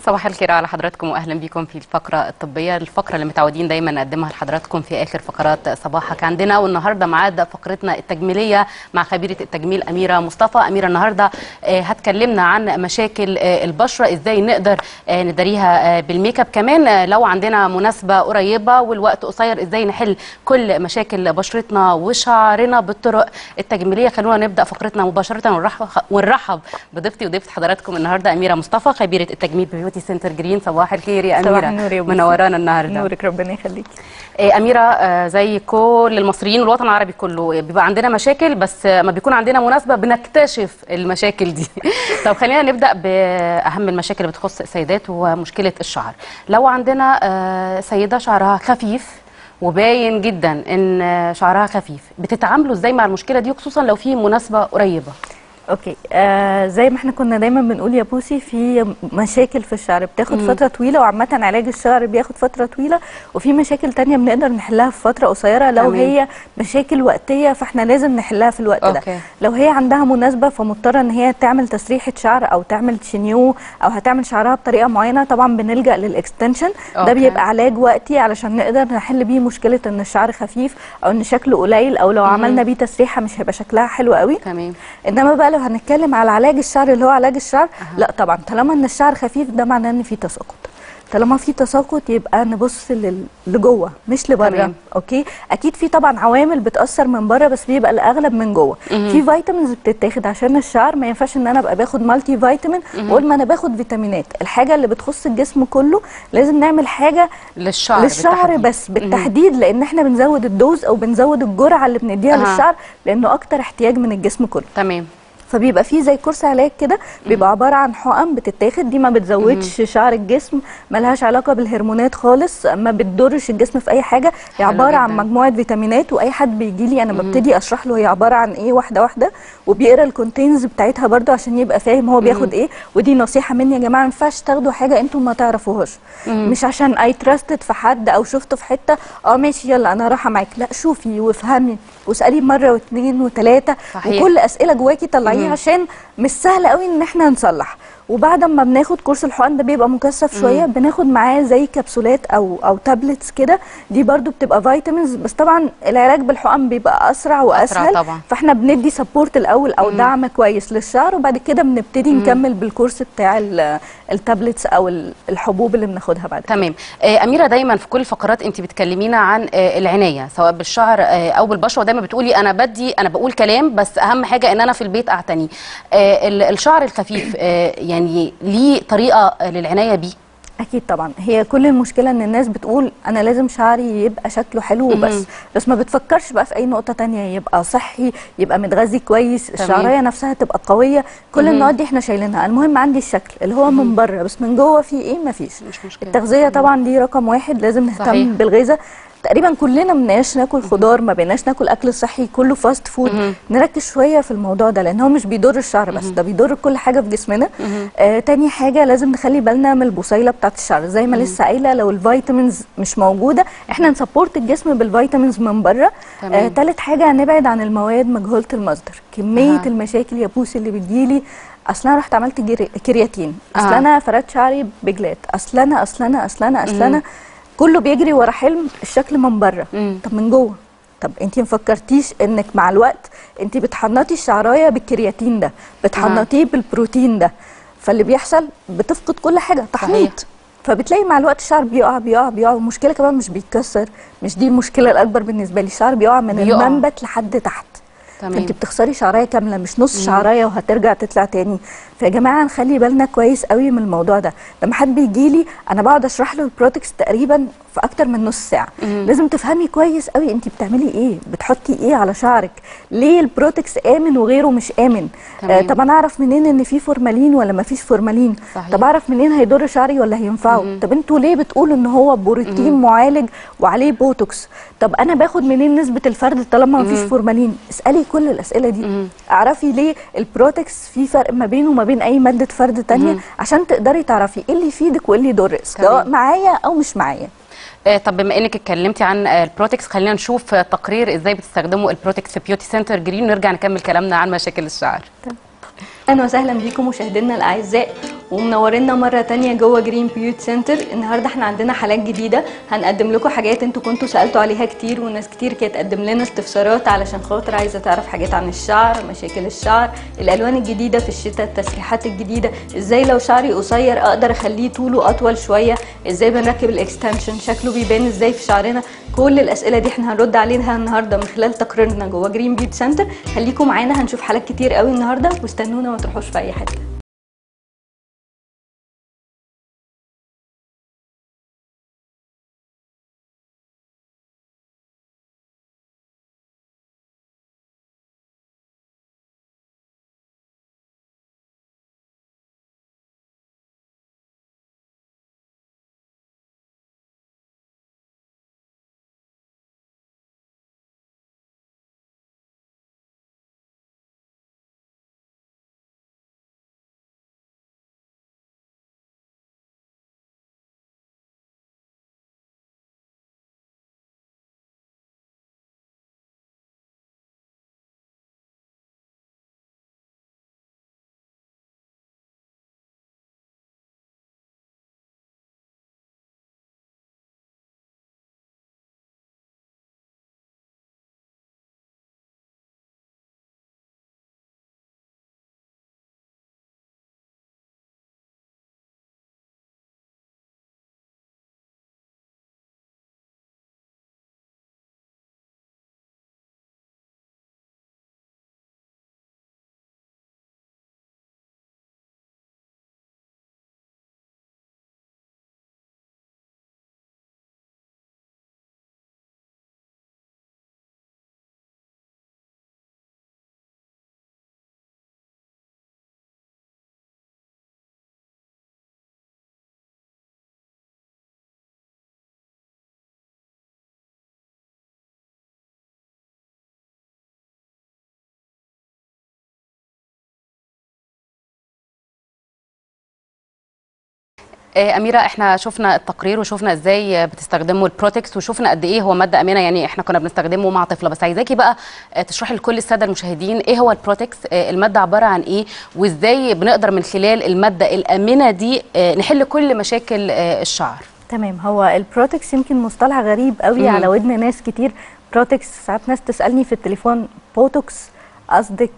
صباح الخير على حضراتكم واهلا بكم في الفقره الطبيه، الفقره اللي متعودين دايما نقدمها لحضراتكم في اخر فقرات صباحك عندنا. والنهارده ميعاد فقرتنا التجميليه مع خبيره التجميل اميره مصطفى. اميره النهارده هتكلمنا عن مشاكل البشره، ازاي نقدر نداريها بالميك اب، كمان لو عندنا مناسبه قريبه والوقت قصير ازاي نحل كل مشاكل بشرتنا وشعرنا بالطرق التجميليه. خلونا نبدا فقرتنا مباشره ونرحب بضيفتي وضيفه حضراتكم النهارده اميره مصطفى خبيره التجميل ببيوتي سنتر جرين. صباح الخير يا اميره. صباح النور يا بوسي. منورانا النهارده. نورك ربنا يخليكي. اميره، زي كل المصريين والوطن العربي كله بيبقى عندنا مشاكل، بس ما بيكون عندنا مناسبه بنكتشف المشاكل دي. طب خلينا نبدا باهم المشاكل اللي بتخص السيدات ومشكله الشعر. لو عندنا سيده شعرها خفيف وباين جدا ان شعرها خفيف، بتتعاملوا ازاي مع المشكله دي، خصوصا لو في مناسبه قريبه؟ اوكي، زي ما احنا كنا دايما بنقول يا بوسي، في مشاكل في الشعر بتاخد فتره طويله، وعامه علاج الشعر بياخد فتره طويله، وفي مشاكل تانية بنقدر نحلها في فتره قصيره. لو هي مشاكل وقتيه فاحنا لازم نحلها في الوقت ده. لو هي عندها مناسبه فمضطره ان هي تعمل تسريحه شعر او تعمل شينيو او هتعمل شعرها بطريقه معينه، طبعا بنلجا للاكستنشن. ده بيبقى علاج وقتي علشان نقدر نحل بيه مشكله ان الشعر خفيف او ان شكله قليل، او لو عملنا بيه تسريحه مش هيبقى شكلها حلو قوي. تمام. انما بقى لو هنتكلم على علاج الشعر اللي هو علاج الشعر، لا طبعا طالما ان الشعر خفيف ده معناه ان في تساقط. طالما في تساقط يبقى نبص لجوه مش لبره. اوكي، اكيد في طبعا عوامل بتاثر من بره، بس بيبقى الاغلب من جوه. في فيتامينز بتتاخد عشان الشعر، ما ينفعش ان انا ابقى باخد مالتي فيتامين واقول ما انا باخد فيتامينات. الحاجه اللي بتخص الجسم كله لازم نعمل حاجه للشعر بس بالتحديد، لان احنا بنزود الدوز او بنزود الجرعه اللي بنديها للشعر، لانه اكتر احتياج من الجسم كله. تمام. فبيبقى فيه زي كورس علاج كده، بيبقى عباره عن حقن بتتاخد، دي ما بتزودش شعر الجسم، ملهاش علاقه بالهرمونات خالص، ما بتضرش الجسم في اي حاجه. هي عباره عن مجموعه فيتامينات، واي حد بيجي لي انا ببتدي اشرح له هي عباره عن ايه واحده واحده، وبيقرا الكونتينز بتاعتها برده عشان يبقى فاهم هو بياخد ايه. ودي نصيحه مني يا جماعه، ما ينفعش تاخدوا حاجه انتم ما تعرفوهاش. مش عشان اي تراستد في حد او شفته في حته ماشي يلا انا رايحه معاك، لا شوفي وافهمي واسالي مره واثنين وثلاثه، وكل اسئله جواكي طلعيها عشان مش سهل قوي ان احنا نصلح. وبعد ما بناخد كورس الحقن ده بيبقى مكثف شويه، بناخد معاه زي كبسولات او تابلتس كده، دي برضو بتبقى فيتامينز، بس طبعا العلاج بالحقن بيبقى اسرع واسهل طبعا. فاحنا بندي سبورت الاول او دعم كويس للشعر، وبعد كده بنبتدي نكمل بالكورس بتاع التابلتس او الحبوب اللي بناخدها بعد كده. تمام. اميره، دايما في كل الفقرات انت بتكلمينا عن العنايه سواء بالشعر او بالبشره، ودايما بتقولي انا بقول كلام، بس اهم حاجه ان انا في البيت اعتني. الشعر الخفيف يعني ليه طريقه للعنايه بيه؟ اكيد طبعا. هي كل المشكله ان الناس بتقول انا لازم شعري يبقى شكله حلو وبس، بس ما بتفكرش بقى في اي نقطه تانية، يبقى صحي، يبقى متغذي كويس، الشعريه نفسها تبقى قويه. كل النقط دي احنا شايلينها. المهم عندي الشكل اللي هو من بره، بس من جوه في ايه؟ ما فيش. التغذيه طبعا دي رقم واحد، لازم نهتم بالغذاء. تقريبا كلنا ما بقيناش ناكل خضار، ما بقيناش ناكل اكل صحي، كله فاست فود. نركز شويه في الموضوع ده، لان هو مش بيضر الشعر بس، ده بيضر كل حاجه في جسمنا. تاني حاجه لازم نخلي بالنا من البصيله بتاعه الشعر، زي ما لسه قايله، لو الفيتامينز مش موجوده احنا نسبورت الجسم بالفيتامينز من بره. تالت حاجه هنبعد عن المواد مجهوله المصدر. كميه المشاكل يا بوسي اللي بتجيلي، اصل انا رحت عملت كرياتين، اصل انا فردت شعري بجلاد، اصل انا كله بيجري ورا حلم الشكل من بره. طب من جوه، طب انت مفكرتيش انك مع الوقت انت بتحنطي الشعرايه بالكرياتين ده، بتحنطيه بالبروتين ده، فاللي بيحصل بتفقد كل حاجه، تحنيط. فبتلاقي مع الوقت الشعر بيقع. والمشكله كمان مش بيتكسر، مش دي المشكله الاكبر بالنسبه لي، الشعر بيقع من المنبت لحد تحت. فانت بتخسري شعرايه كامله، مش نص شعرايه وهترجع تطلع تاني. فيا جماعه نخلي بالنا كويس قوي من الموضوع ده. لما حد بيجي لي انا بقعد اشرح له البروتكس تقريبا في اكتر من نص ساعه. لازم تفهمي كويس قوي انت بتعملي ايه، بتحطي ايه على شعرك، ليه البروتكس امن وغيره مش امن. طب انا اعرف منين ان في فورمالين ولا ما فيش فورمالين؟ طب اعرف منين هيضر شعري ولا هينفعه؟ طب انتوا ليه بتقولوا ان هو بروتين معالج وعليه بوتوكس؟ طب انا باخد منين نسبه الفرد طالما ما فيش فورمالين؟ اسالي كل الاسئله دي. اعرفي ليه البروتكس في فرق ما بينه وما بين اي ماده فرد تانية، عشان تقدري تعرفي ايه اللي يفيدك وايه اللي يضرك، سواء معايا او مش معايا. طب بما انك اتكلمتي عن البروتكس، خلينا نشوف تقرير ازاي بتستخدموا البروتكس في بيوتي سنتر جرين، ونرجع نكمل كلامنا عن مشاكل الشعر. اهلا وسهلا بيكم مشاهدينا الاعزاء، ومنورنا مره تانية جوه جرين بيوت سنتر. النهارده احنا عندنا حالات جديده، هنقدم لكم حاجات انتوا كنتوا سالتوا عليها كتير، وناس كتير كانت تقدم لنا استفسارات علشان خاطر عايزه تعرف حاجات عن الشعر، مشاكل الشعر، الالوان الجديده في الشتاء، التسريحات الجديده، ازاي لو شعري قصير اقدر اخليه طوله اطول شويه، ازاي بنركب الاكستنشن، شكله بيبان ازاي في شعرنا. كل الاسئله دي احنا هنرد عليها النهارده من خلال تقريرنا جوه جرين بيوت سنتر. خليكم معانا، هنشوف حالات كتير قوي النهارده، واستنونا ما تروحوش في اي حته. أميرة، احنا شفنا التقرير وشفنا ازاي بتستخدموا البروتكس وشفنا قد ايه هو مادة آمنة، يعني احنا كنا بنستخدمه مع طفلة، بس عايزاكي بقى تشرحي لكل السادة المشاهدين ايه هو البروتكس، المادة عبارة عن ايه، وازاي بنقدر من خلال المادة الآمنة دي نحل كل مشاكل الشعر. تمام. هو البروتكس يمكن مصطلح غريب قوي على ودن ناس كتير. بروتكس ساعات ناس تسألني في التليفون بوتوكس قصدك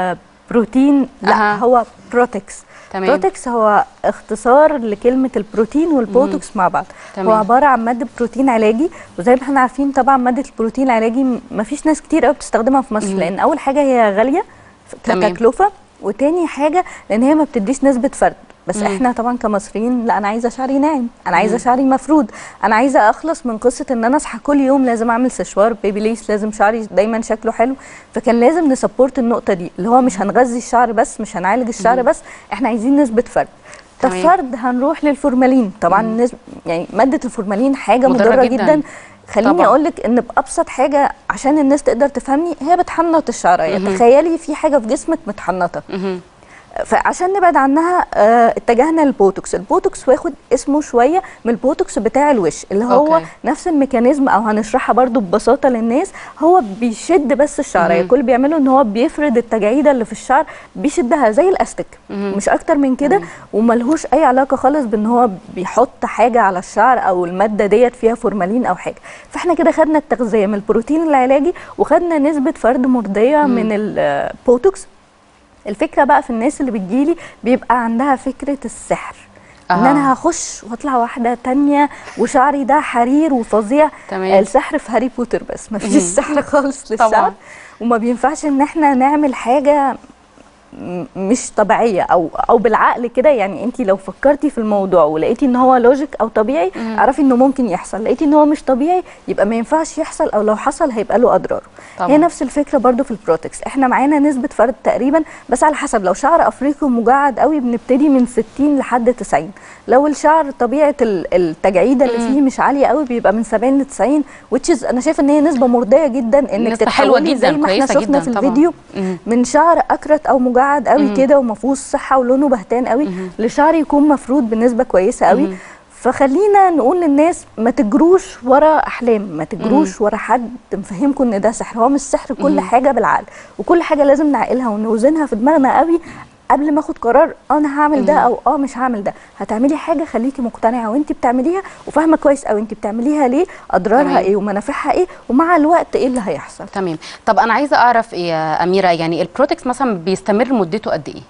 بروتين؟ لا، هو بروتكس. بروتكس هو اختصار لكلمة البروتين والبوتوكس مع بعض. هو عبارة عن مادة بروتين علاجي، وزي ما احنا عارفين طبعا مادة البروتين العلاجي مفيش ناس كتير قوي بتستخدمها في مصر، لأن أول حاجة هي غالية كتكلفة، وتاني حاجة لأن هي ما بتديش نسبة فرد. بس احنا طبعا كمصريين لا، انا عايزه شعري ناعم، انا عايزه شعري مفرود، انا عايزه اخلص من قصه ان انا اصحى كل يوم لازم اعمل سشوار بيبي ليس، لازم شعري دايما شكله حلو. فكان لازم نسبورت النقطه دي، اللي هو مش هنغذي الشعر بس، مش هنعالج الشعر بس، احنا عايزين نسبه فرد. كفرد هنروح للفورمالين. طبعا يعني ماده الفورمالين حاجه مضره جدا. خليني اقول لك ان بابسط حاجه عشان الناس تقدر تفهمني، هي بتحنط الشعريه. تخيلي في حاجه في جسمك متحنطه، فعشان نبعد عنها اتجهنا للبوتوكس. البوتوكس واخد اسمه شويه من البوتوكس بتاع الوش، اللي هو نفس الميكانيزم، او هنشرحها برضو ببساطه للناس. هو بيشد بس الشعريه، كل اللي بيعمله ان هو بيفرد التجاعيد اللي في الشعر، بيشدها زي الاستيك، مش اكتر من كده. وملهوش اي علاقه خالص بان هو بيحط حاجه على الشعر او الماده ديت فيها فورمالين او حاجه. فاحنا كده خدنا التغذيه من البروتين العلاجي، وخدنا نسبه فرد مرضيه من البوتوكس. الفكره بقى في الناس اللي بتجيلي بيبقى عندها فكره السحر، ان انا هخش واطلع واحده تانية وشعري ده حرير وفظيع. السحر في هاري بوتر بس، ما فيش سحر خالص للشعر. وما بينفعش ان احنا نعمل حاجه مش طبيعيه او بالعقل كده. يعني انت لو فكرتي في الموضوع ولقيتي ان هو لوجيك او طبيعي، اعرفي انه ممكن يحصل. لقيتي ان هو مش طبيعي، يبقى ما ينفعش يحصل، او لو حصل هيبقى له اضراره. هي نفس الفكره برضو في البروتكس. احنا معانا نسبه فرد تقريبا، بس على حسب. لو شعر افريقي مجعد قوي بنبتدي من 60 لحد 90. لو الشعر طبيعه التجعيده اللي فيه مش عاليه قوي بيبقى من 70 ل 90، which انا شايفه ان هي نسبه مرضيه جدا، انك تتحولي زي ما احنا شفنا في الفيديو من شعر اكرت او مجعد قوي كده ومفهوش صحه ولونه بهتان قوي لشعر يكون مفرود بنسبه كويسه قوي. فخلينا نقول للناس ما تجروش ورا احلام، ما تجروش ورا حد مفهمكم ان ده سحر. هو مش سحر، كل حاجه بالعقل، وكل حاجه لازم نعقلها ونوزنها في دماغنا قوي قبل ما اخد قرار انا هعمل ده او مش هعمل ده، هتعملي حاجه خليكي مقتنعه وانت بتعمليها وفاهمه كويس قوي انت بتعمليها ليه، اضرارها ايه ومنافعها ايه، ومع الوقت ايه اللي هيحصل. تمام. طب انا عايزه اعرف ايه يا اميره، يعني البروتكس مثلا بيستمر مدته قد ايه؟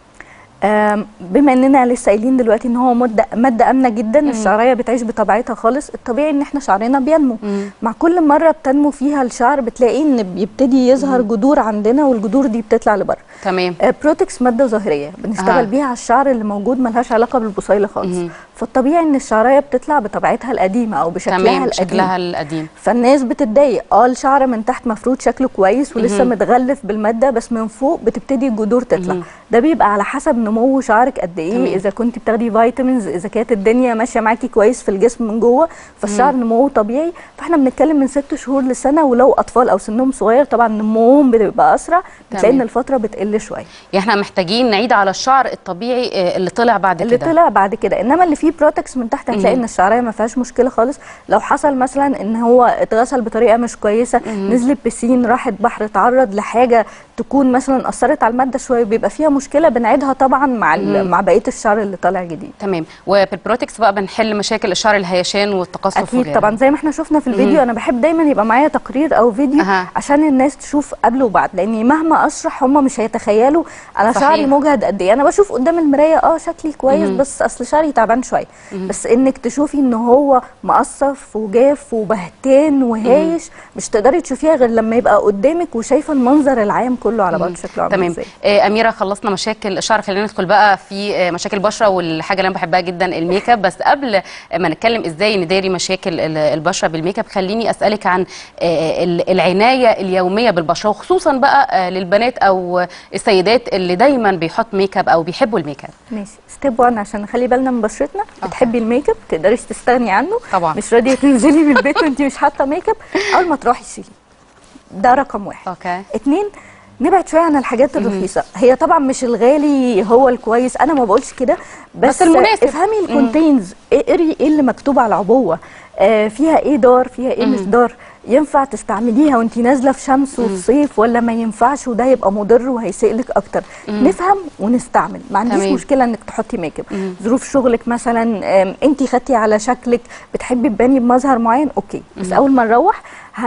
بما اننا لسه قايلين دلوقتي ان هو ماده امنه جدا، الشعريه بتعيش بطبيعتها خالص، الطبيعي ان احنا شعرنا بينمو، مع كل مره بتنمو فيها الشعر بتلاقي ان بيبتدي يظهر جذور عندنا، والجذور دي بتطلع لبره. تمام. بروتكس ماده ظاهريه بنشتغل بيها على الشعر اللي موجود، ملهاش علاقه بالبصيله خالص، فالطبيعي ان الشعريه بتطلع بطبيعتها القديمه او بشكلها القديم. فالناس بتتضايق، الشعر من تحت مفروض شكله كويس ولسه متغلف بالماده، بس من فوق بتبتدي الجذور تطلع. ده بيبقى على حسب نمو شعرك قد ايه، اذا كنت بتاخدي فيتامينز، اذا كانت الدنيا ماشيه معاكي كويس في الجسم من جوه، فالشعر نموه طبيعي. فاحنا بنتكلم من 6 شهور لسنه، ولو اطفال او سنهم صغير طبعا نموهم بيبقى اسرع، بتلاقي ان الفتره بتقل شويه. يعني احنا محتاجين نعيد على الشعر الطبيعي اللي طلع بعد كده، اللي طلع بعد كده. انما اللي فيه بروتكس من تحت هتلاقي ان الشعريه ما فيهاش مشكله خالص. لو حصل مثلا ان هو اتغسل بطريقه مش كويسه، نزل بسين، راحت بحر، اتعرض لحاجه تكون مثلا اثرت على الماده شويه، بيبقى فيها مشكله، بنعيدها طبعا مع بقيه الشعر اللي طالع جديد. تمام. وبالبروتكس بقى بنحل مشاكل الشعر الهيشان والتقصف اكيد وغيره. طبعا، زي ما احنا شفنا في الفيديو. انا بحب دايما يبقى معايا تقرير او فيديو عشان الناس تشوف قبل وبعد، لاني مهما اشرح هم مش هيتخيلوا انا شعري مجهد قد ايه. انا بشوف قدام المرايه شكلي كويس، بس اصل شعري تعبان شويه، بس انك تشوفي ان هو مقصف وجاف وبهتان وهايش، مش تقدري تشوفيها غير لما يبقى قدامك وشايفه المنظر العام كله على بعض شكله عامل ازاي. تمام. اميره، خلصنا مشاكل الشعر، خلينا ندخل بقى في مشاكل البشره، والحاجه اللي انا بحبها جدا الميك اب. بس قبل ما نتكلم ازاي نداري مشاكل البشره بالميك اب، خليني اسالك عن العنايه اليوميه بالبشره، وخصوصا بقى للبنات او السيدات اللي دايما بيحط ميك اب او بيحبوا الميك اب. ماشي. ستيب 1 عشان نخلي بالنا من بشرتنا. بتحبي الميك اب، ما تقدريش تستغني عنه طبعا، مش راضيه تنزلي من البيت وانت مش حاطه ميك اب، اول ما تروحي شيلي. ده رقم 1. 2، نبعد شويه عن الحاجات الرخيصه. هي طبعا مش الغالي هو الكويس، انا ما بقولش كده، بس المناسب. افهمي الكونتينز، اقري ايه اللي مكتوب على العبوه، فيها ايه دار، فيها ايه مش دار، ينفع تستعمليها وانت نازله في شمس وفي صيف ولا ما ينفعش، وده يبقى مضر وهيسئلك اكتر. نفهم ونستعمل. ما عنديش مشكله انك تحطي ميك اب، ظروف شغلك مثلا، انت خدتي على شكلك، بتحبي تباني بمظهر معين، اوكي، بس اول ما نروح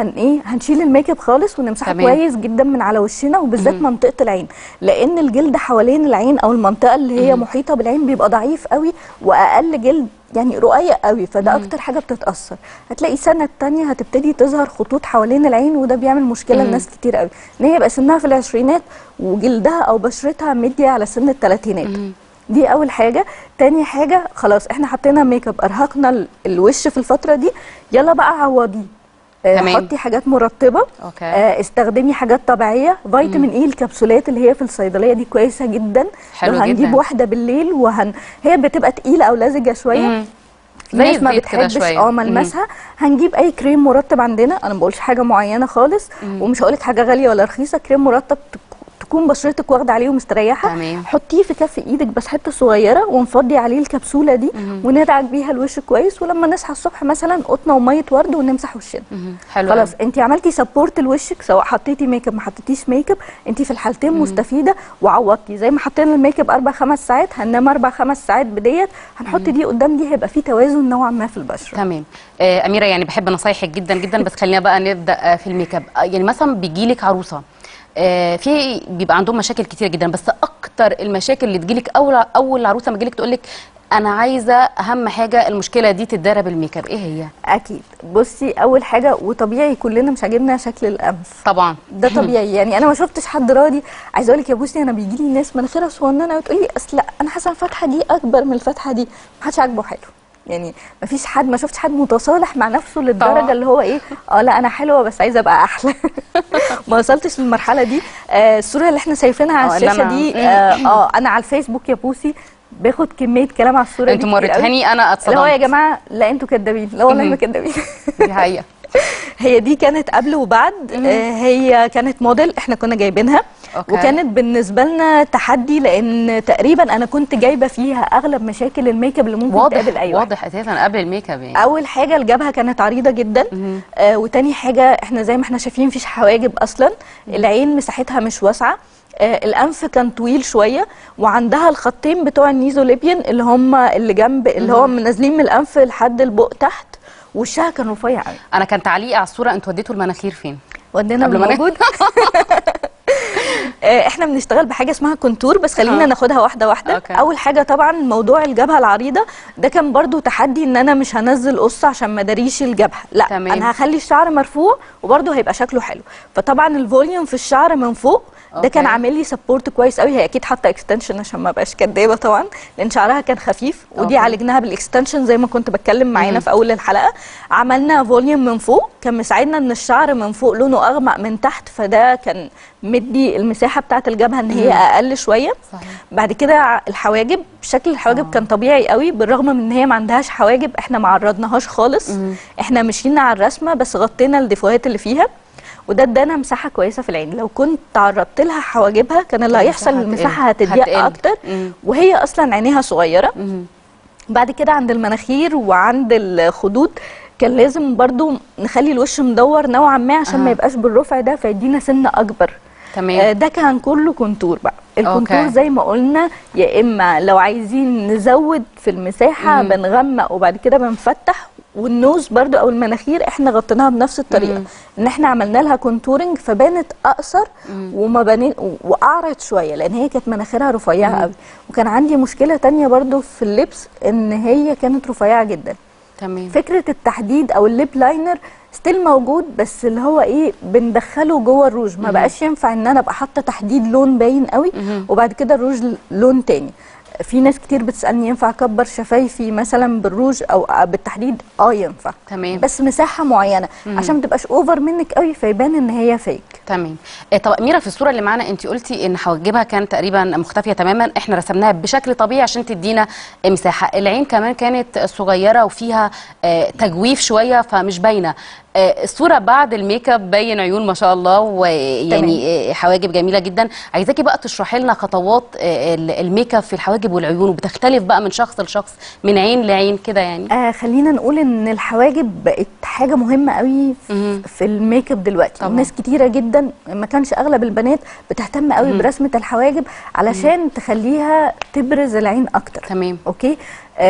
هنشيل الميك اب خالص ونمسحه كويس جدا من على وشنا، وبالذات منطقه العين، لان الجلد حوالين العين او المنطقه اللي هي محيطه بالعين بيبقى ضعيف قوي، واقل جلد يعني رقيق قوي، فده اكتر حاجه بتتاثر. هتلاقي سنه تانية هتبتدي تظهر خطوط حوالين العين، وده بيعمل مشكله لناس كتير قوي، ان هي يبقى سنها في العشرينات وجلدها او بشرتها مديه على سن الثلاثينات. دي اول حاجه. تاني حاجه، خلاص احنا حطينا ميك اب، ارهقنا الوش في الفتره دي، يلا بقى عوضيه. حطي حاجات مرطبه، استخدمي حاجات طبيعيه، فيتامين اي، الكبسولات اللي هي في الصيدليه دي كويسه جدا. حلو لو هنجيب جدا. واحده بالليل هي بتبقى تقيله او لزجه شويه، في ناس ما بتحبش ملمسها. هنجيب اي كريم مرطب عندنا، انا ما بقولش حاجه معينه خالص، ومش هقولك حاجه غاليه ولا رخيصه، كريم مرطب تكون بشرتك واخده عليه ومستريحه. حطيه في كف ايدك بس حته صغيره، ونفضي عليه الكبسوله دي، وندعك بيها الوش كويس، ولما نصحى الصبح مثلا قطنه وميه ورد ونمسح وشنا. خلاص انت عملتي سبورت لوشك، سواء حطيتي ميك اب ما حطيتيش ميك اب، انت في الحالتين مستفيده. وعوضتي زي ما حطينا الميك اب 4-5 ساعات، هننام 4-5 ساعات بديت، هنحط دي قدام دي، هيبقى في توازن نوعا ما في البشره. تمام. اميره، يعني بحب نصايحك جدا جدا، بس خلينا بقى نبدا في الميك اب. يعني مثلا بيجيلك عروسه في بيبقى عندهم مشاكل كتير جدا، بس اكتر المشاكل اللي تجيلك اول عروسه ما تجيلك تقول لك انا عايزه اهم حاجه المشكله دي تتدارى بالميك اب، ايه هي؟ اكيد. بصي، اول حاجه وطبيعي كلنا مش عاجبنا شكل الانف طبعا، ده طبيعي. يعني انا ما شفتش حد راضي. عايزه اقول لك يا بوسي، انا بيجي لي ناس مناخيرها صغننه وتقول لي اصل انا حاسه الفتحه دي اكبر من الفتحه دي، ما حدش عاجبه حلو. يعني ما فيش حد، ما شفتش حد متصالح مع نفسه للدرجه اللي هو ايه، لا انا حلوه بس عايزه ابقى احلى. ما وصلتش للمرحله دي. الصوره اللي احنا شايفينها على الشاشه دي، انا على الفيسبوك يا بوسي باخد كميه كلام على الصوره دي. انتوا مرتهاني، انا اتصدمت. اللي هو يا جماعه لا انتوا كدابين، لا والله ما كدابين. دي حقيقه. هي دي كانت قبل وبعد. هي كانت موديل احنا كنا جايبينها، وكانت بالنسبه لنا تحدي، لان تقريبا انا كنت جايبه فيها اغلب مشاكل الميك اب اللي ممكن تقابل اي واحد. واضح اساسا قبل الميك اب. يعني اول حاجه الجبهه كانت عريضه جدا، وتاني حاجه احنا زي ما احنا شايفين مفيش حواجب اصلا، العين مساحتها مش واسعه، الانف كان طويل شويه، وعندها الخطين بتوع النيزوليبيان اللي هم اللي جنب اللي هو نازلين من الانف لحد البق تحت، وشها كان رفيع قوي. انا كان تعليقي على الصوره، انتوا وديتوا المناخير فين؟ ودينا موجود. احنا بنشتغل بحاجه اسمها كونتور، بس خلينا ناخدها واحده واحده. أوكي. اول حاجه طبعا موضوع الجبهه العريضه ده كان برضو تحدي، ان انا مش هنزل قص عشان ما داريش الجبهه، لا تمام. انا هخلي الشعر مرفوع وبرضو هيبقى شكله حلو. فطبعا الفوليوم في الشعر من فوق ده كان عامل لي سبورت كويس قوي. هي اكيد حاطه اكستنشن عشان ما ابقاش كدابه طبعا، لان شعرها كان خفيف، ودي عالجناها بالاكستنشن زي ما كنت بتكلم معانا في اول الحلقه. عملنا فوليوم من فوق كان مساعدنا ان الشعر من فوق لونه اغمق من تحت، فده كان مدي المساحه بتاعه الجبهه ان هي اقل شويه. صحيح. بعد كده الحواجب، شكل الحواجب كان طبيعي قوي، بالرغم من ان هي ما عندهاش حواجب، احنا ما عرضناهاش خالص. احنا مشينا على الرسمه بس غطينا الديفوهات اللي فيها، وده ادانا مساحه كويسه في العين. لو كنت تعرضت لها حواجبها كان اللي هيحصل المساحه هتضيق اكتر، وهي اصلا عينيها صغيره. بعد كده عند المناخير وعند الخدود كان لازم برضو نخلي الوش مدور نوعا ما عشان ما يبقاش بالرفع ده، فيدينا سنه اكبر. تمام. ده كان كله كونتور بقى. الكونتور أوكي. زي ما قلنا، يا اما لو عايزين نزود في المساحه بنغمق وبعد كده بنفتح. والنوز برضو او المناخير احنا غطيناها بنفس الطريقه، ان احنا عملنا لها كونتورنج فبانت اقصر وما بانت واعرض شويه، لان هي كانت مناخيرها رفيعه قوي. وكان عندي مشكله تانية برضو في اللبس، ان هي كانت رفيعه جدا. تمام. فكره التحديد او الليب لاينر ستيل موجود، بس اللي هو ايه بندخله جوه الروج، ما بقاش ينفع ان انا ابقى حاطه تحديد لون باين قوي وبعد كده الروج لون تاني. في ناس كتير بتسالني ينفع اكبر شفايفي مثلا بالروج او بالتحديد؟ ينفع. تمام. بس مساحه معينه عشان ما تبقاش اوفر منك قوي فيبان ان هي فيك. تمام. طب أميرة، في الصوره اللي معانا انت قلتي ان حواجبها كانت تقريبا مختفيه تماما، احنا رسمناها بشكل طبيعي عشان تدينا مساحه. العين كمان كانت صغيره وفيها تجويف شويه فمش باينه. الصوره بعد الميك اب باين عيون ما شاء الله، ويعني حواجب جميله جدا. عايزاكي بقى تشرحي لنا خطوات الميك اب في الحواجب والعيون، وبتختلف بقى من شخص لشخص، من عين لعين كده يعني. خلينا نقول ان الحواجب بقت حاجه مهمه قوي في الميك اب دلوقتي. ناس كتيره جدا، ما كانش اغلب البنات بتهتم قوي برسمه الحواجب علشان تخليها تبرز العين اكتر. تمام. اوكي.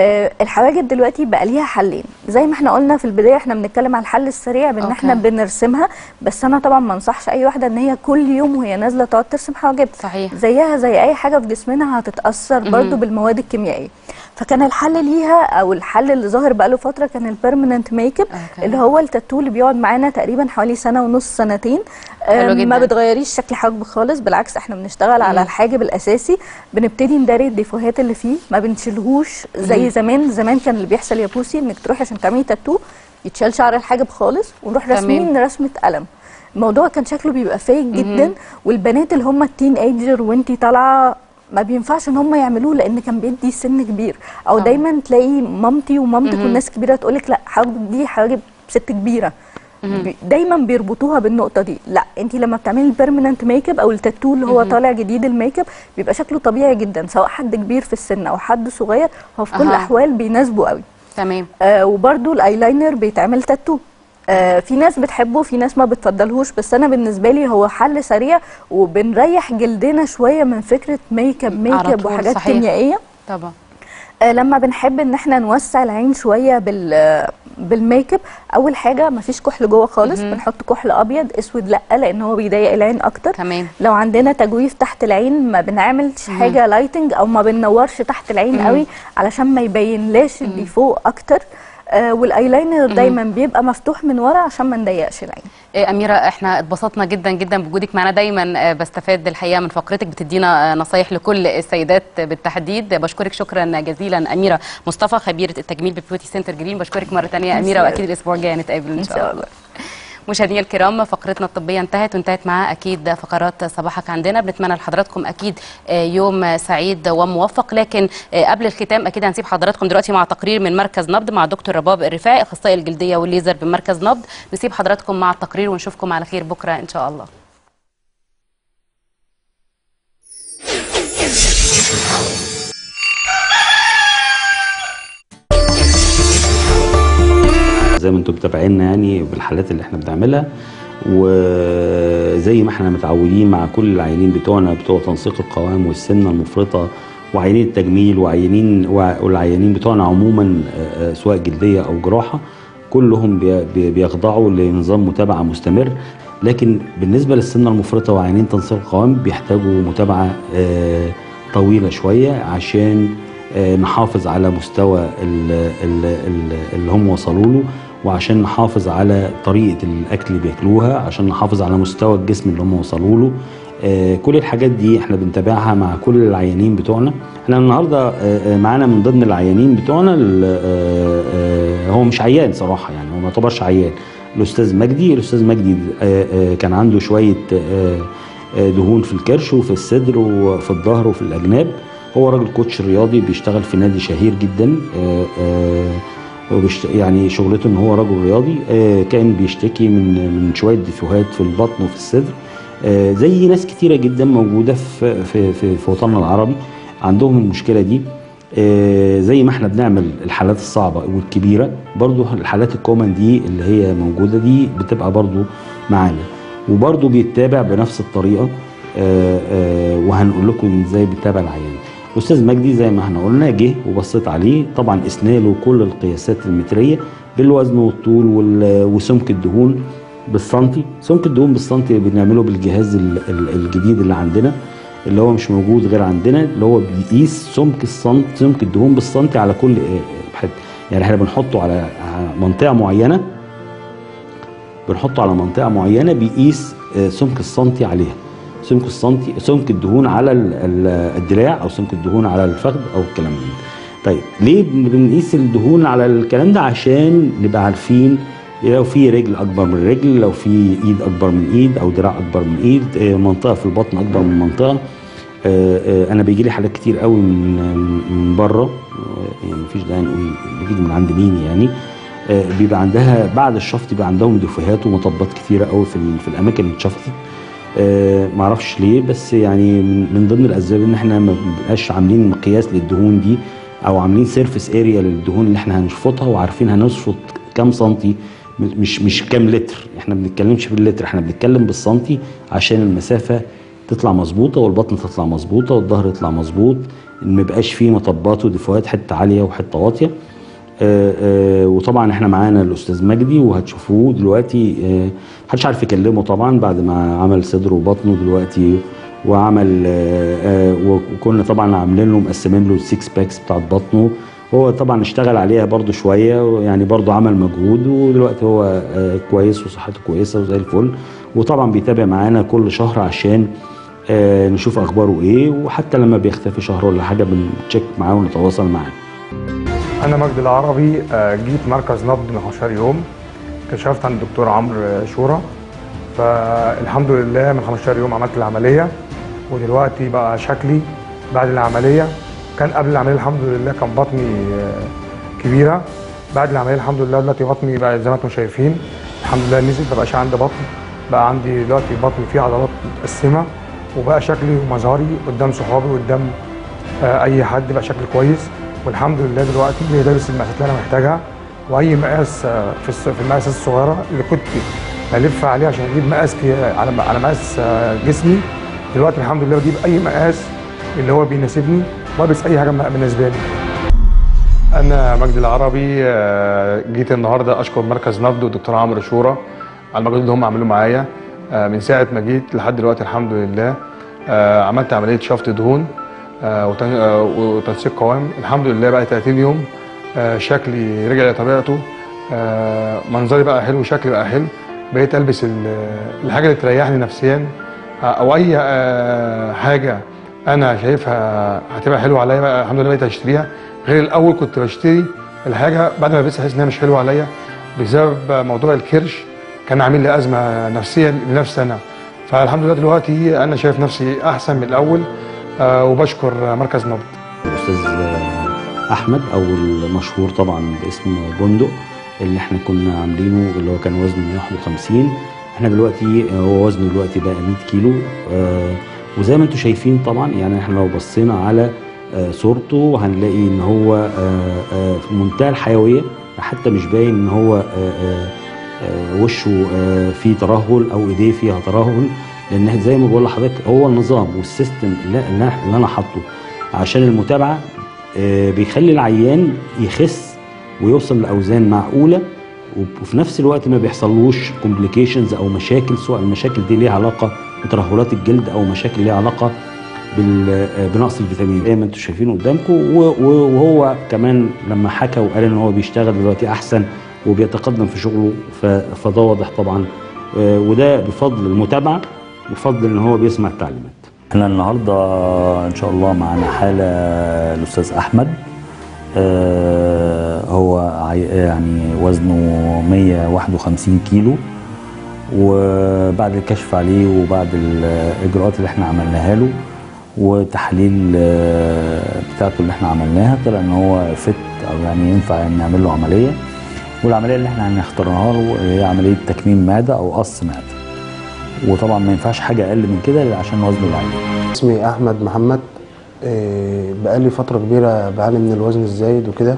الحواجب دلوقتي بقى ليها حلين، زي ما احنا قلنا في البدايه احنا بنتكلم على الحل السريع بان احنا بنرسمها، بس انا طبعا ما انصحش اي واحده ان هي كل يوم وهي نازله تقعد ترسم حواجب. صحيح. زيها زي اي حاجه في جسمنا هتتاثر برضو بالمواد الكيميائيه. فكان الحل ليها او الحل اللي ظاهر بقى له فتره كان البيرمننت ميك اب، اللي هو التاتو اللي بيقعد معانا تقريبا حوالي سنه ونص سنتين. ما بتغيريش شكل حاجب خالص، بالعكس احنا بنشتغل على الحاجب الاساسي، بنبتدي نداري الديفوهات اللي فيه، ما بنشيلهوش زي زمان كان اللي بيحصل يا بوسي انك تروحي عشان تعملي تاتو يتشال شعر الحاجب خالص ونروح راسمين رسمه قلم. الموضوع كان شكله بيبقى فيك جدا، والبنات اللي هم التين ايجر وانتي طالعه ما بينفعش ان هم يعملوه، لان كان بيدي سن كبير. او دايما تلاقي مامتي ومامتك والناس كبيره تقول لك لا حواجبك دي حواجب ست كبيره، دايما بيربطوها بالنقطه دي. لا، انت لما بتعملي البيرمننت ميك اب او التاتو اللي هو طالع جديد الميك اب بيبقى شكله طبيعي جدا، سواء حد كبير في السن او حد صغير، هو في كل الاحوال بيناسبه قوي. تمام. وبرده الايلاينر بيتعمل تاتو. في ناس بتحبه في ناس ما بتفضلهوش، بس انا بالنسبه لي هو حل سريع وبنريح جلدنا شويه من فكره ميك اب وحاجات كيميائيه. طبعا. لما بنحب ان احنا نوسع العين شويه بالميك اب، اول حاجه مفيش كحل جوه خالص، بنحط كحل ابيض، اسود لا، لان هو بيضيق العين اكتر. تمام. لو عندنا تجويف تحت العين ما بنعملش حاجه لايتنج او ما بننورش تحت العين قوي علشان ما يبينلاش اللي فوق اكتر. والايلاينر دايما بيبقى مفتوح من ورا عشان ما نضيقش العين. أميرة، احنا اتبسطنا جدا جدا بوجودك معنا، دايما بستفاد الحقيقه من فقرتك، بتدينا نصايح لكل السيدات بالتحديد. بشكرك شكرا جزيلا أميرة مصطفى، خبيره التجميل ببيوتي سنتر جرين. بشكرك مره ثانيه أميرة، واكيد الاسبوع الجاي نتقابل ان شاء الله. مشاهدينا الكرام، فقرتنا الطبيه وانتهت معها اكيد فقرات صباحك عندنا. بنتمنى لحضراتكم اكيد يوم سعيد وموفق، لكن قبل الختام اكيد هنسيب حضراتكم دلوقتي مع تقرير من مركز نبض مع دكتور رباب الرفاعي، اخصائي الجلديه والليزر بمركز نبض. نسيب حضراتكم مع التقرير ونشوفكم على خير بكره ان شاء الله. زي ما انتم متابعينا يعني بالحالات اللي احنا بنعملها، وزي ما احنا متعودين مع كل العيانين بتوعنا بتوع تنسيق القوام والسمنه المفرطه وعيانين التجميل والعيانين بتوعنا عموما سواء جلديه او جراحه، كلهم بيخضعوا لنظام متابعه مستمر. لكن بالنسبه للسمنه المفرطه وعيانين تنسيق القوام بيحتاجوا متابعه طويله شويه عشان نحافظ على مستوى اللي هم وصلوا له، وعشان نحافظ على طريقه الاكل اللي بياكلوها، عشان نحافظ على مستوى الجسم اللي هم وصلوا له. كل الحاجات دي احنا بنتابعها مع كل العيانين بتوعنا. احنا النهارده معانا من ضمن العيانين بتوعنا هو مش عيان صراحه، يعني هو ما يعتبرش عيان، الاستاذ مجدي. الاستاذ مجدي كان عنده شويه دهون في الكرش وفي الصدر وفي الظهر وفي الاجناب. هو راجل كوتش رياضي بيشتغل في نادي شهير جدا، يعني شغلته ان هو رجل رياضي. كان بيشتكي من شويه ديفوهات في البطن وفي الصدر، زي ناس كتيره جدا موجوده في وطننا العربي عندهم المشكله دي. زي ما احنا بنعمل الحالات الصعبه والكبيره، برضو الحالات الكومن دي اللي هي موجوده دي بتبقى برضو معانا، وبرضو بيتابع بنفس الطريقه. وهنقول لكم ازاي بيتابع العيان. الاستاذ مجدي زي ما احنا قلنا جه وبصيت عليه، طبعا قسنا له كل القياسات المتريه بالوزن والطول وسمك الدهون بالسنتي. سمك الدهون بالسنتي بنعمله بالجهاز الجديد اللي عندنا، اللي هو مش موجود غير عندنا، اللي هو بيقيس سمك الدهون بالسنتي على كل حته. يعني احنا بنحطه على منطقه معينه، بيقيس سمك السنتي عليها، سمك الدهون على الدراع او سمك الدهون على الفخذ او الكلام ده. طيب ليه بنقيس الدهون على الكلام ده؟ عشان نبقى عارفين لو في رجل اكبر من رجل، لو في ايد اكبر من ايد او دراع اكبر من ايد، منطقه في البطن اكبر من منطقه. انا بيجي لي حالات كتير قوي من بره، يعني مفيش داعي نقول بتيجي من عند مين، يعني بيبقى عندها بعد الشفط بيبقى عندهم دفوهات ومطبات كتيره قوي في الاماكن اللي اتشفطت. معرفش ليه، بس يعني من ضمن الاسباب ان احنا ما بنبقاش عاملين مقياس للدهون دي، او عاملين سيرفيس اريا للدهون اللي احنا هنشفطها، وعارفين هنشفط كام سنتي، مش كام لتر. احنا ما بنتكلمش باللتر، احنا بنتكلم بالسنتي، عشان المسافه تطلع مظبوطه والبطن تطلع مظبوطه والظهر يطلع مظبوط، ما يبقاش فيه مطبات ودفوات حته عاليه وحته واطيه. وطبعا احنا معانا الاستاذ مجدي وهتشوفوه دلوقتي. محدش عارف يكلمه طبعا بعد ما عمل صدره وبطنه دلوقتي، وعمل وكنا طبعا عاملين له مقسمين له السكس باكس بتاعت بطنه. هو طبعا اشتغل عليها برضو شويه، يعني برضو عمل مجهود، ودلوقتي هو كويس وصحته كويسه وزي الفل. وطبعا بيتابع معانا كل شهر عشان نشوف اخباره ايه، وحتى لما بيختفي شهر ولا حاجه بنتشيك معاه ونتواصل معاه. أنا مجدي العربي، جيت مركز نبض من 15 يوم، كشفت عند الدكتور عمرو شورى، فالحمد لله من 15 يوم عملت العملية، ودلوقتي بقى شكلي بعد العملية. كان قبل العملية الحمد لله كان بطني كبيرة، بعد العملية الحمد لله دلوقتي بطني بقى زي ما انتم شايفين الحمد لله نزل، مبقاش عندي بطن، بقى عندي دلوقتي بطني فيه عضلات متقسمة، وبقى شكلي ومظهري قدام صحابي وقدام أي حد بقى شكلي كويس. والحمد لله دلوقتي بقيت لابس المقاسات اللي انا محتاجها، واي مقاس في المقاسات الصغيره اللي كنت بلف عليه عشان اجيب مقاس على مقاس جسمي، دلوقتي الحمد لله بجيب اي مقاس اللي هو بيناسبني والبس اي حاجه بالنسبه لي. انا مجدي العربي، جيت النهارده اشكر مركز نبض والدكتور عمرو شورى على المجهود اللي هم عملوه معايا من ساعه ما جيت لحد دلوقتي. الحمد لله عملت عمليه شفط دهون وتنسيق قوام، الحمد لله بقى 30 يوم شكلي رجع لطبيعته، منظري بقى حلو، شكلي بقى حلو، بقيت البس الحاجه اللي تريحني نفسيا، او اي حاجه انا شايفها هتبقى حلوه عليا بقى الحمد لله بقيت اشتريها. غير الاول كنت بشتري الحاجه بعد ما البسها احس انها مش حلوه عليا بسبب موضوع الكرش، كان عامل لي ازمه نفسيه لنفسي انا. فالحمد لله دلوقتي انا شايف نفسي احسن من الاول، وبشكر مركز نبض. الاستاذ احمد او المشهور طبعا باسم بندق اللي احنا كنا عاملينه، اللي هو كان وزنه 51، احنا دلوقتي هو وزنه دلوقتي بقى 100 كيلو. وزي ما انتم شايفين طبعا، يعني احنا لو بصينا على صورته هنلاقي ان هو في منتهى الحيويه، حتى مش باين ان هو وشه فيه ترهل او ايديه فيها ترهل، لان زي ما بقول لحضرتك هو النظام والسيستم اللي انا حاطه عشان المتابعه بيخلي العيان يخس ويوصل لاوزان معقوله، وفي نفس الوقت ما بيحصلوش كومبليكيشنز او مشاكل، سواء المشاكل دي ليها علاقه بترهلات الجلد او مشاكل ليها علاقه بنقص الفيتامين زي ما انتم شايفين قدامكم. وهو كمان لما حكى وقال ان هو بيشتغل دلوقتي احسن وبيتقدم في شغله، فده واضح طبعا، وده بفضل المتابعه وبفضل ان هو بيسمع التعليمات. احنا النهارده ان شاء الله معانا حاله الاستاذ احمد، هو يعني وزنه 151 كيلو، وبعد الكشف عليه وبعد الاجراءات اللي احنا عملناها له وتحليل بتاعته اللي احنا عملناها، طلع ان هو فت او يعني ينفع نعمل له عمليه، والعمليه اللي احنا هنختارها له هي عمليه تكميم معده او قص معده، وطبعا ما ينفعش حاجه اقل من كده عشان وزنه العالي. اسمي احمد محمد، بقالي فتره كبيره بعاني من الوزن الزايد وكده،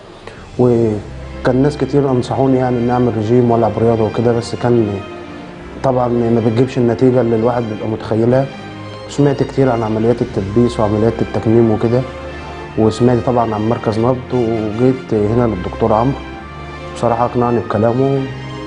وكان ناس كتير انصحوني يعني ان اعمل رجيم والعب رياضه وكده، بس كان طبعا ما بتجيبش النتيجه اللي الواحد بيبقى متخيلها. سمعت كتير عن عمليات التدبيس وعمليات التكميم وكده، وسمعت طبعا عن مركز نبض، وجيت هنا للدكتور عمرو، بصراحه اقنعني بكلامه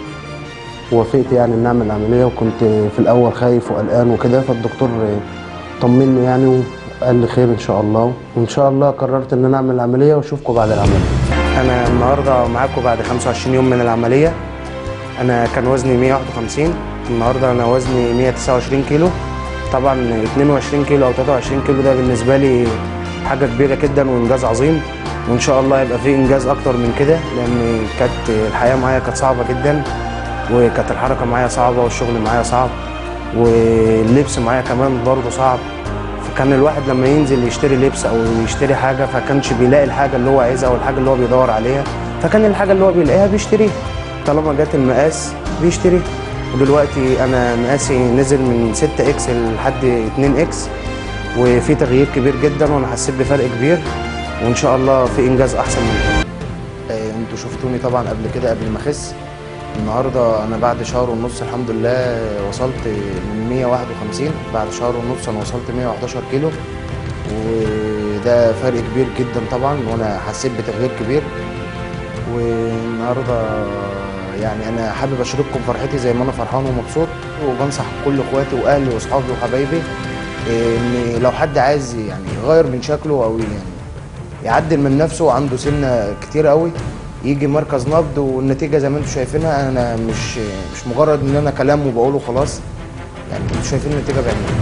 ووافقت يعني ان اعمل العمليه، وكنت في الاول خايف وقلقان وكده، فالدكتور طمني يعني وقال لي خير ان شاء الله، وان شاء الله قررت ان انا اعمل العمليه واشوفكم بعد العمليه. انا النهارده معاكم بعد 25 يوم من العمليه. انا كان وزني 151، النهارده انا وزني 129 كيلو. طبعا 22 كيلو او 23 كيلو ده بالنسبه لي حاجه كبيره جدا وانجاز عظيم، وان شاء الله يبقى في انجاز اكتر من كده، لان كانت الحياه معايا كانت صعبه جدا، وكانت الحركه معايا صعبه والشغل معايا صعب، واللبس معايا كمان برضه صعب. فكان الواحد لما ينزل يشتري لبس او يشتري حاجه فكانش بيلاقي الحاجه اللي هو عايزها او الحاجه اللي هو بيدور عليها، فكان الحاجه اللي هو بيلاقيها بيشتريها، طالما جت المقاس بيشتريها. ودلوقتي انا مقاسي نزل من 6 اكس لحد 2 اكس، وفي تغيير كبير جدا، وانا حسيت بفرق كبير، وان شاء الله في انجاز احسن من كده. انتوا شفتوني طبعا قبل كده قبل ما اخس. النهارده انا بعد شهر ونص الحمد لله وصلت من 151، بعد شهر ونص انا وصلت 111 كيلو، وده فرق كبير جدا طبعا، وانا حسيت بتغيير كبير. والنهارده يعني انا حابب اشارككم فرحتي زي ما انا فرحان ومبسوط، وبنصح كل اخواتي واهلي واصحابي وحبايبي ان لو حد عايز يعني يغير من شكله او يعني يعدل من نفسه وعنده سنه كتير قوي، يجي مركز نبض، والنتيجه زي ما انتم شايفينها. انا مش مجرد ان انا كلام وبقوله خلاص، يعني انتم شايفين النتيجه بعينكم.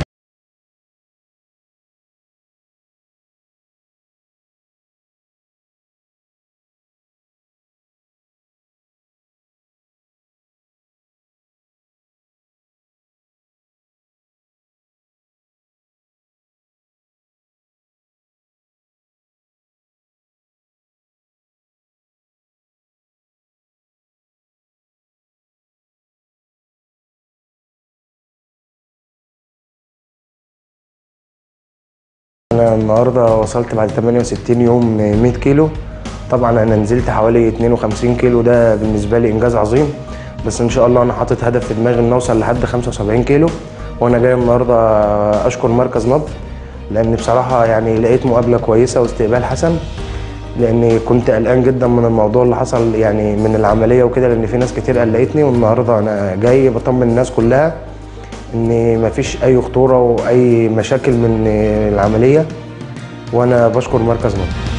أنا النهارده وصلت بعد 68 يوم 100 كيلو. طبعا أنا نزلت حوالي 52 كيلو، ده بالنسبة لي إنجاز عظيم، بس إن شاء الله أنا حاطط هدف في دماغي إن أوصل لحد 75 كيلو. وأنا جاي النهارده أشكر مركز نبض، لأن بصراحة يعني لقيت مقابلة كويسة واستقبال حسن، لأني كنت قلقان جدا من الموضوع اللي حصل يعني من العملية وكده، لأن في ناس كتير قلقتني، والنهارده أنا جاي بطمن الناس كلها ان مفيش اي خطوره واي مشاكل من العمليه، وانا بشكر مركز نبض.